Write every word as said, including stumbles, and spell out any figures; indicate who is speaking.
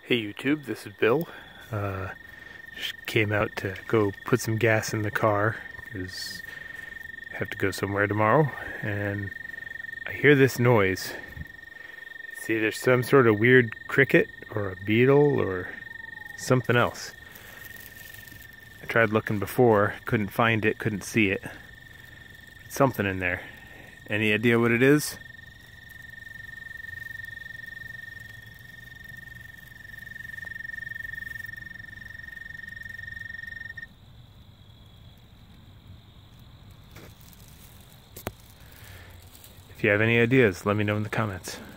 Speaker 1: Hey YouTube, this is Bill. Uh, just came out to go put some gas in the car because I have to go somewhere tomorrow, and I hear this noise. It's either some sort of weird cricket or a beetle or something else. I tried looking before, couldn't find it, couldn't see it. Something in there. Any idea what it is? If you have any ideas, let me know in the comments.